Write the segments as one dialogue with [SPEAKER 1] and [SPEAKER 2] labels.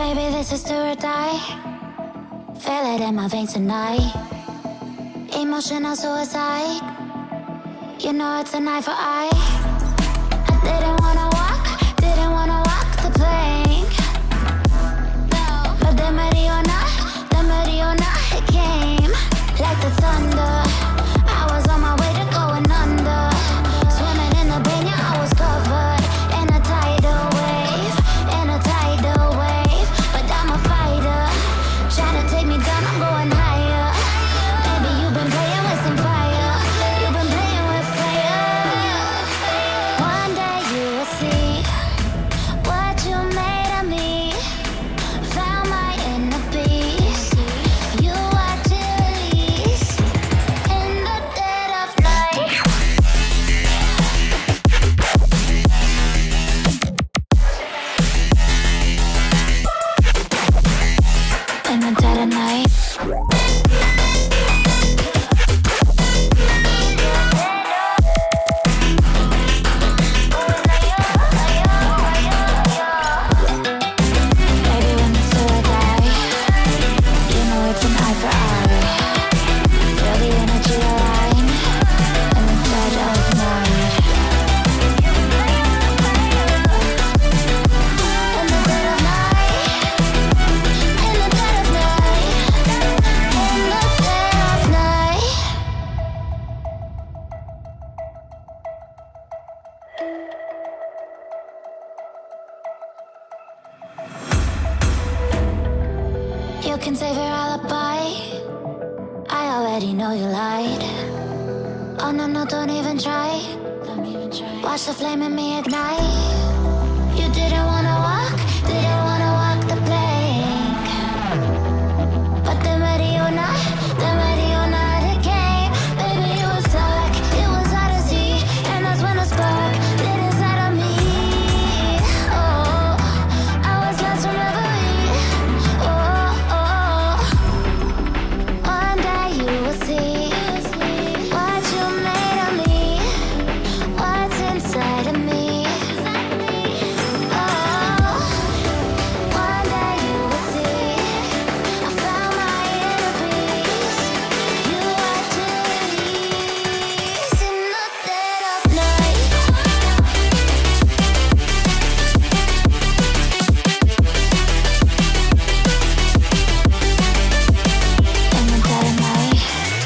[SPEAKER 1] Maybe this is do or die. Feel it in my veins tonight. Emotional suicide. You know it's an eye for eye. I didn't wanna walk the plank. But the Mariona, it came like the thunder. I was on my way to going under. Swimming in the pain, yeah, I was covered in a tidal wave, But I'm a fighter. Try to take me down, I'm going higher. Baby, you've been playing with some fire. You've been playing with fire. One day you will see what you made of me. Found my inner peace. You watch it release in the dead of night. In the dead of night. Baby, when the soul die, you know it's an eye for eye. Feel the energy align in the dead of night. In the dead of night. In the dead of night. In the dead of night. You can save your alibi. I already know you lied. Oh no, no, don't even try. Watch the flame in me ignite. You didn't wanna walk the plank. But the Mariona, it came. Baby, it was dark, it was hard to see. And that's when a spark lit inside of me. Oh, I was lost from reverie. Oh, one day you will see what you made of me, what's inside of me. Oh, one day you will see I found my inner peace. You watch it release in the dead of night. In the dead of night.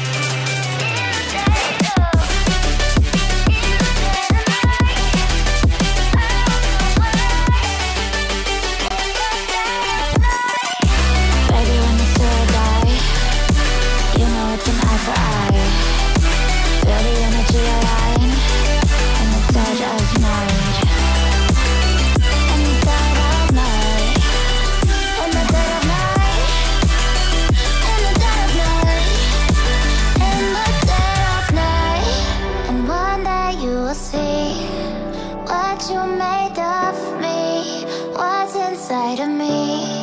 [SPEAKER 1] Baby, when the soul die, you know it's an eye for eye. Feel the energy align in the dead of night. In the dead of night. In the dead of night. In the dead of night. In the dead of night. And one day you will see what you made of me, what's inside of me.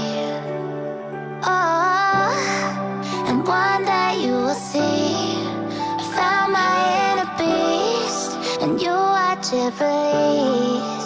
[SPEAKER 1] Oh, and one day you will see I found my inner beast, and you watch it release.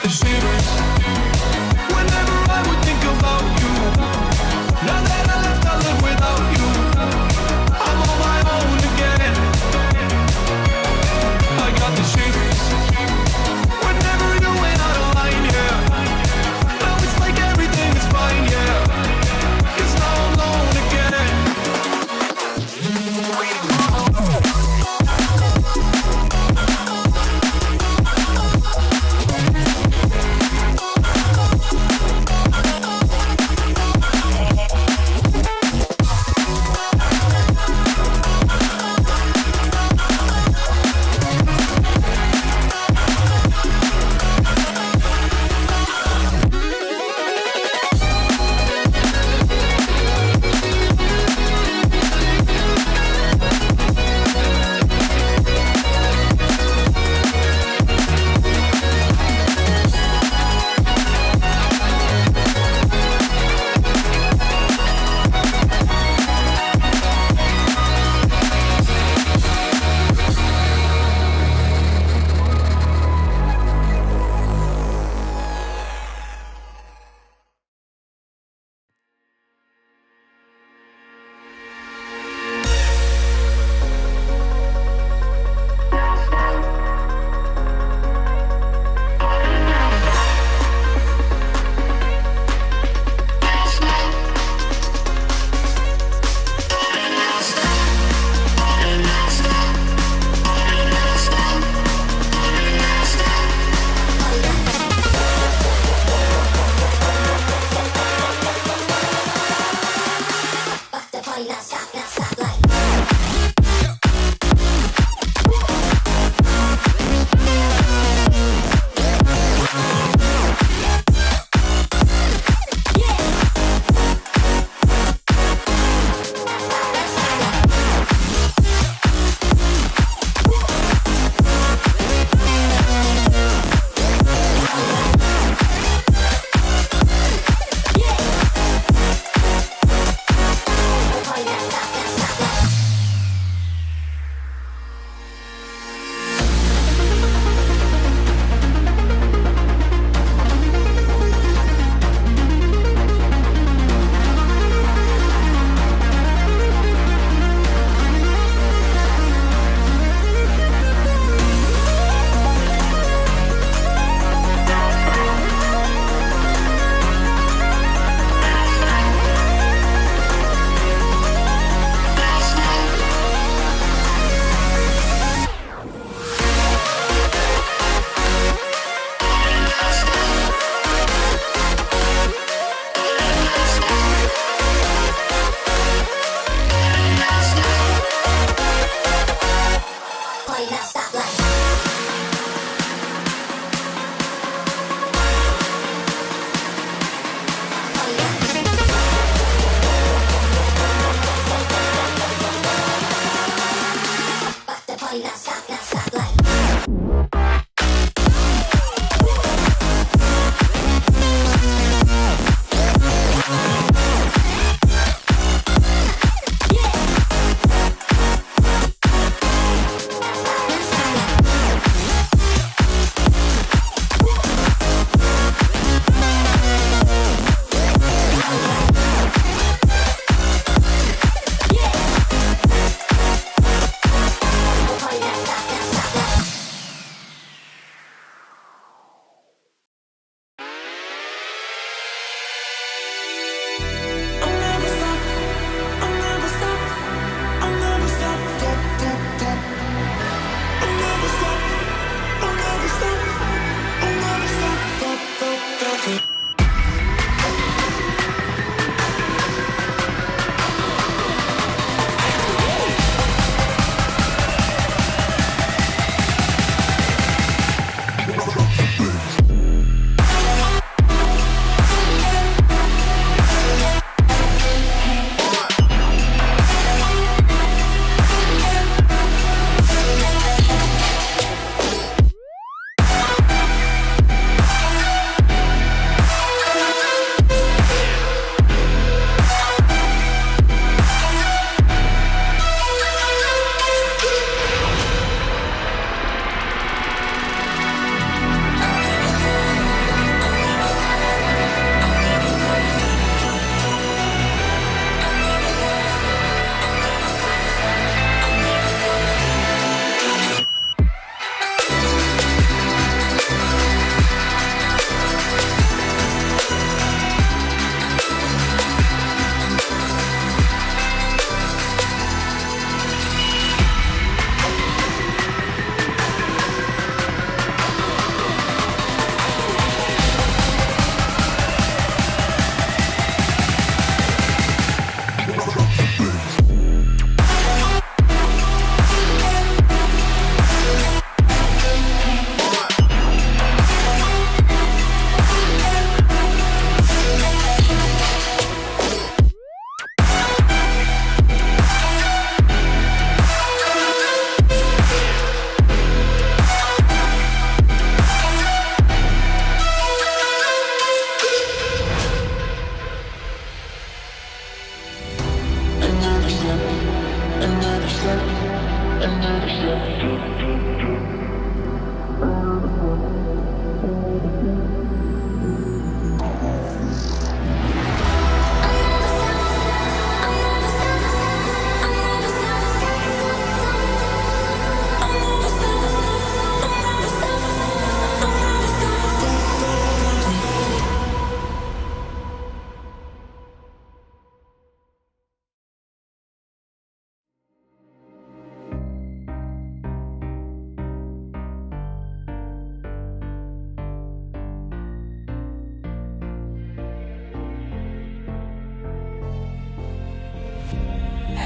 [SPEAKER 2] the shivers whenever I would think about you. Now that I left, I live without you. I'm on my own again. I got the shivers whenever you went out of line, yeah. Now it's like everything is fine, yeah. 'Cause now I'm alone again.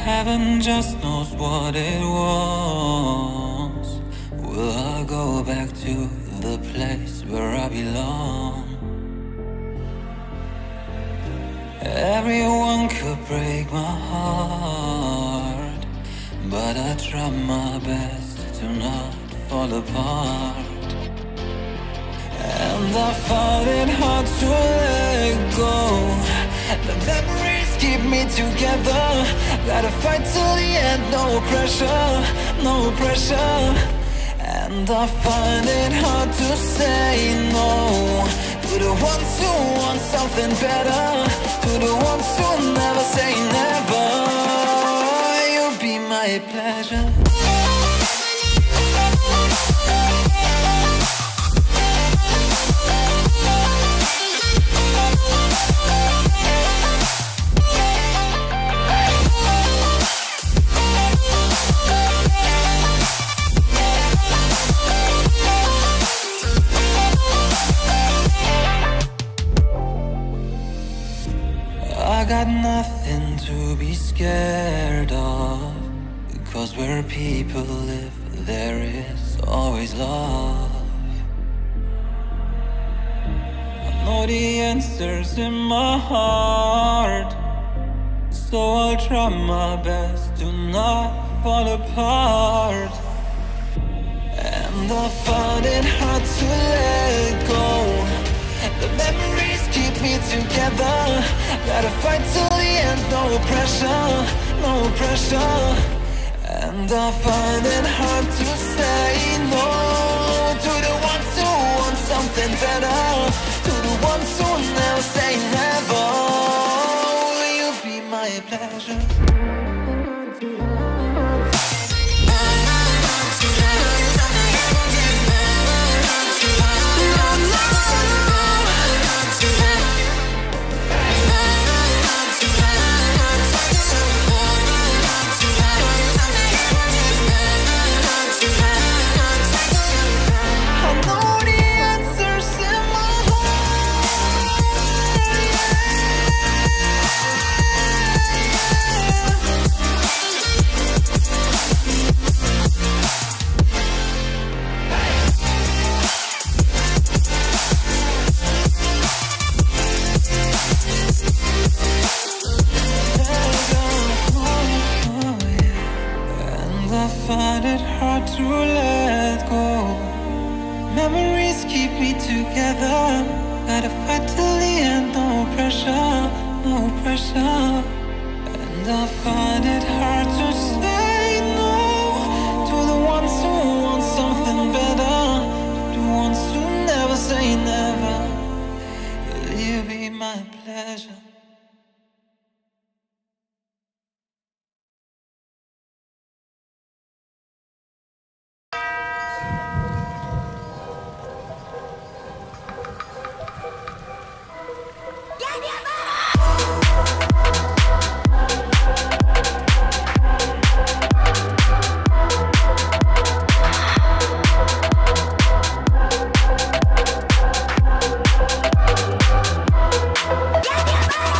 [SPEAKER 3] Heaven just knows what it wants. Will I go back to the place where I belong? Everyone could break my heart, but I try my best to not fall apart. And I find it hard to let go. The memories keep me together. Gotta fight till the end, no pressure, no pressure. And I find it hard to say no to the ones who want something better, to the ones who never say never. You'll be my pleasure. I got nothing to be scared of, because where people live, there is always love. I know the answers in my heart, so I'll try my best to not fall apart. And I find it hard to let go. The memories keep me together. Gotta fight till the end, no pressure, no pressure. And I find it hard to say no to the ones who want something better, to the ones who never say never. Will you be my pleasure? Find it hard to let go. Memories keep me together. Gotta fight till the end, no pressure, no pressure. And I find it hard to say no to the ones who want something better, to the ones who never say never. Will you be my pleasure?
[SPEAKER 1] Yeah.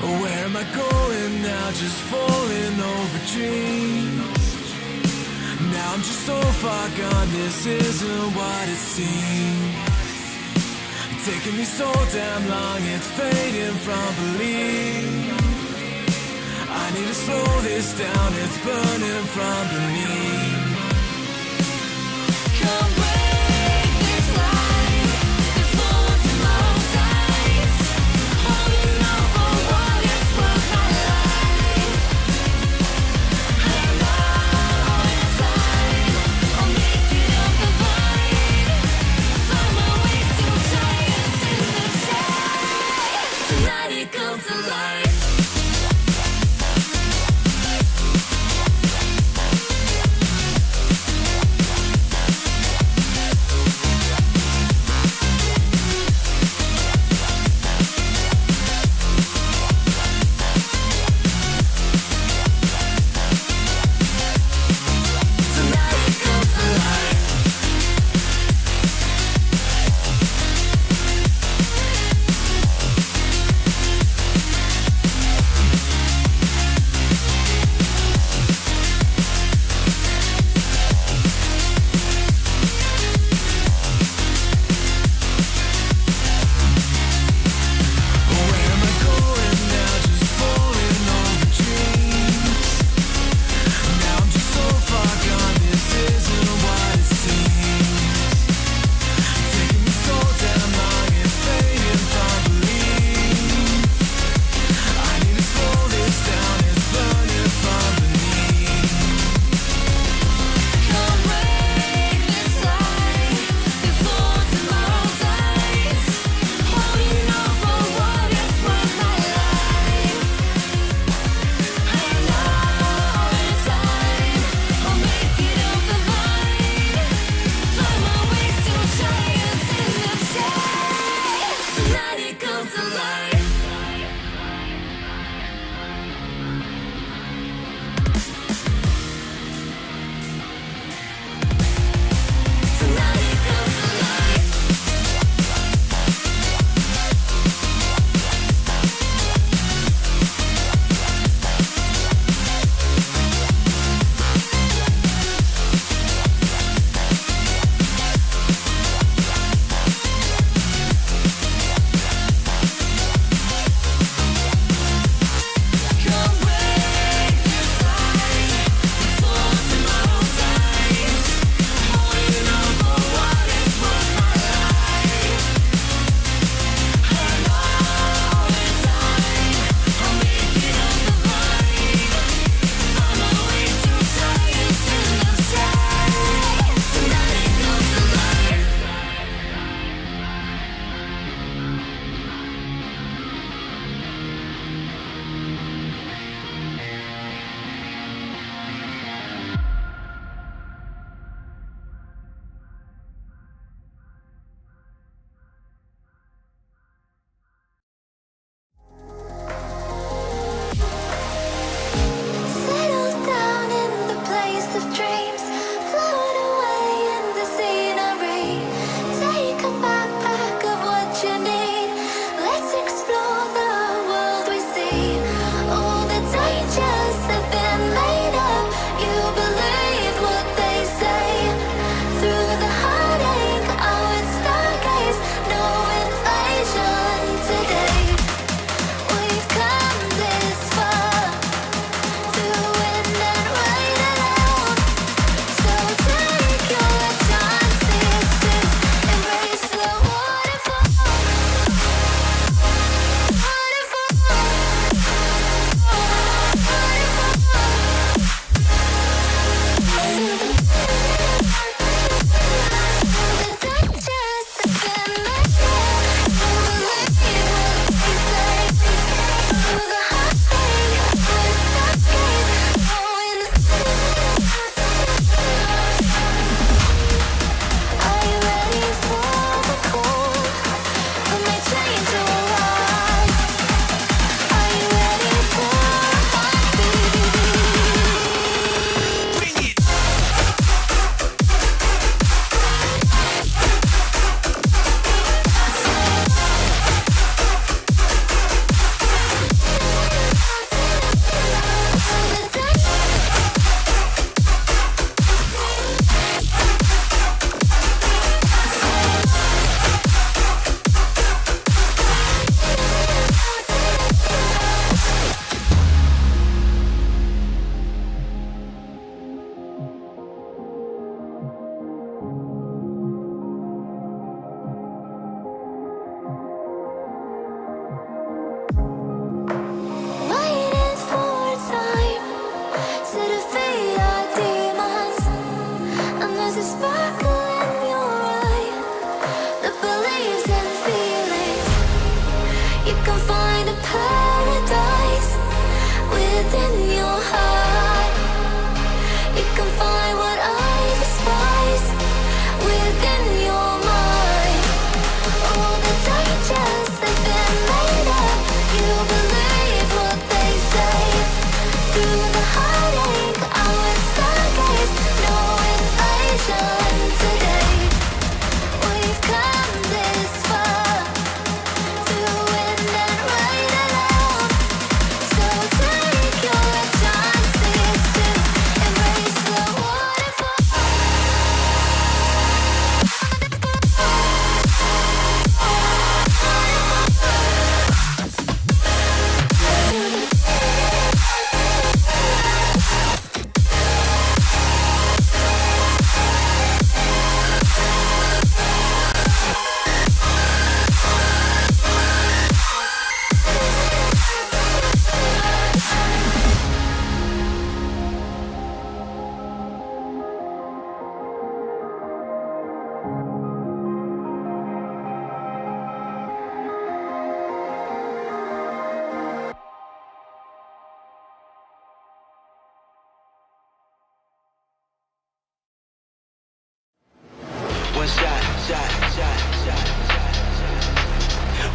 [SPEAKER 2] Where am I going now? Just falling over dreams. Now I'm just so far gone, this isn't what it seems. Taking me so damn long, it's fading from belief. I need to slow this down, it's burning from beneath. Come break this line before tomorrow dies. Holding on for what is worth my life. I know in time I'll make it up the vine. Find my way to giants in the sky. Tonight it comes to life.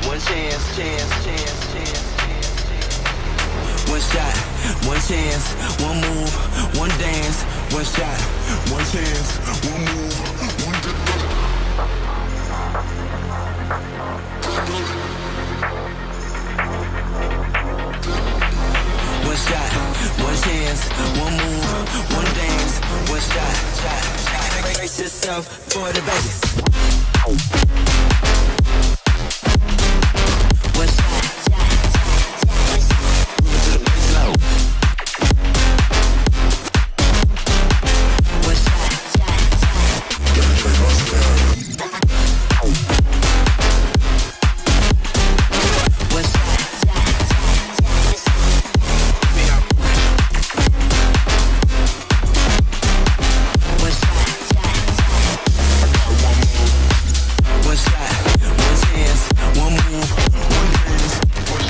[SPEAKER 4] one chance, chance, chance, chance. One shot, one chance, one move, one dance. One shot, one chance, one move, one dance. One shot, one chance, one move, one dance. One shot, shot, shot. Brace yourself for the bass. One shot, shot, shot. Move to the bass low. One shot, shot, shot. Gotta take my style. One shot, shot, shot, shot. Me up. One shot, shot, shot. One shot, one chance, one move, one dance. One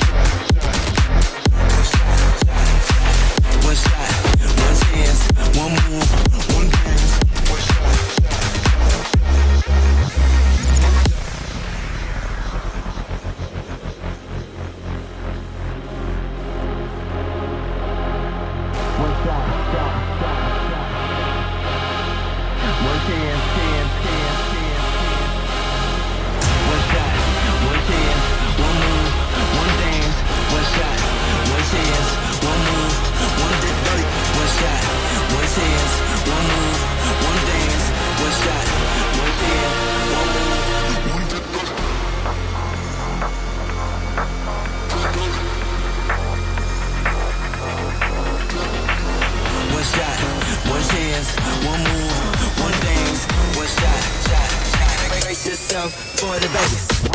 [SPEAKER 4] shot, one chance, one move, one dance. One shot, one shot, shot, shot, shot. One chance, chance, chance, chance, chance. One shot, one chance, one move, one dance. One shot, one chance, one move, one dance. One shot, one chance, one move, one dance. One shot, one chance, one move, one dance. One shot, one chance, one move, one dance. One shot, shot, shot. Brace yourself for the bass.